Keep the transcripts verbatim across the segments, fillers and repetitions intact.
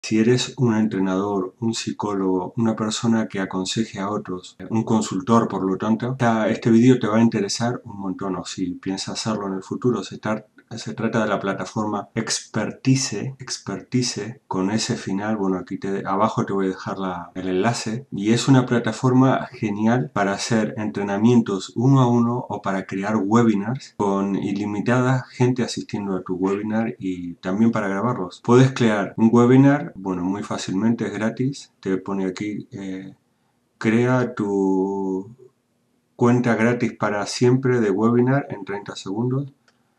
Si eres un entrenador, un psicólogo, una persona que aconseje a otros, un consultor, por lo tanto, este vídeo te va a interesar un montón, o si piensas hacerlo en el futuro. Se, se trata de la plataforma Expertise, Expertise, con ese final. Bueno, aquí te, abajo te voy a dejar la, el enlace, y es una plataforma genial para hacer entrenamientos uno a uno o para crear webinars con ilimitada gente asistiendo a tu webinar, y también para grabarlos. Puedes crear un webinar, bueno, muy fácilmente, es gratis. Te pone aquí, eh, crea tu cuenta gratis para siempre de webinar en treinta segundos.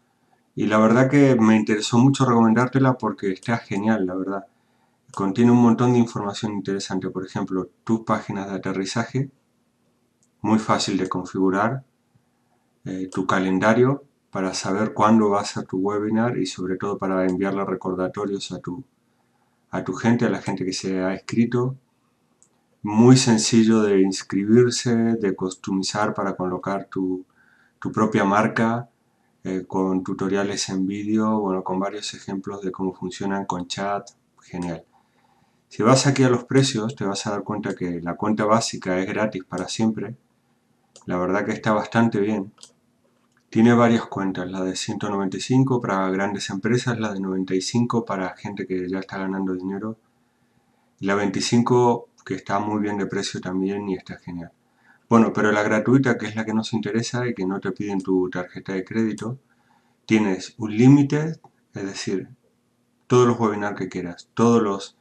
Y la verdad que me interesó mucho recomendártela porque está genial, la verdad. Contiene un montón de información interesante. Por ejemplo, tus páginas de aterrizaje, muy fácil de configurar, eh, tu calendario para saber cuándo va a ser tu webinar, y sobre todo para enviarle recordatorios a tu, a tu gente, a la gente que se ha inscrito. Muy sencillo de inscribirse, de customizar para colocar tu, tu propia marca, eh, con tutoriales en vídeo, bueno, con varios ejemplos de cómo funcionan con chat. Genial. Si vas aquí a los precios, te vas a dar cuenta que la cuenta básica es gratis para siempre. La verdad que está bastante bien. Tiene varias cuentas, la de ciento noventa y cinco para grandes empresas, la de noventa y cinco para gente que ya está ganando dinero, y la veinticinco que está muy bien de precio también y está genial. Bueno, pero la gratuita, que es la que nos interesa y que no te piden tu tarjeta de crédito, tienes un límite, es decir, todos los webinars que quieras, todos los,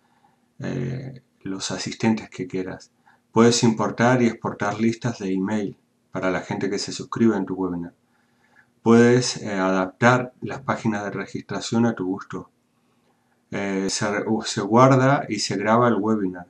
eh, los asistentes que quieras. Puedes importar y exportar listas de email para la gente que se suscribe en tu webinar. Puedes eh, adaptar las páginas de registración a tu gusto. Eh, se, se guarda y se graba el webinar.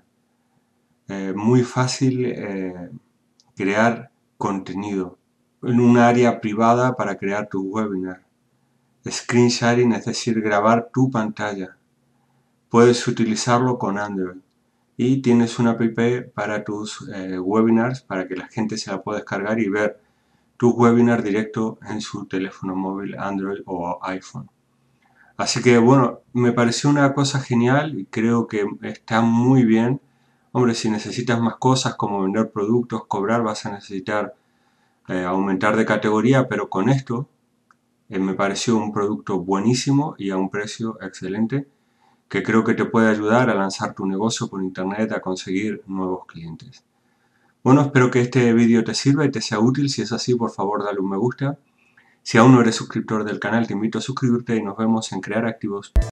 Eh, muy fácil eh, crear contenido en un área privada para crear tu webinar. Screen sharing, es decir, grabar tu pantalla. Puedes utilizarlo con Android. Y tienes una app para tus eh, webinars, para que la gente se la pueda descargar y ver tu webinar directo en su teléfono móvil, Android o iPhone. Así que bueno, me pareció una cosa genial y creo que está muy bien. Hombre, si necesitas más cosas como vender productos, cobrar, vas a necesitar eh, aumentar de categoría, pero con esto eh, me pareció un producto buenísimo y a un precio excelente, que creo que te puede ayudar a lanzar tu negocio por internet, a conseguir nuevos clientes. Bueno, espero que este vídeo te sirva y te sea útil. Si es así, por favor, dale un me gusta. Si aún no eres suscriptor del canal, te invito a suscribirte y nos vemos en Crear Activos.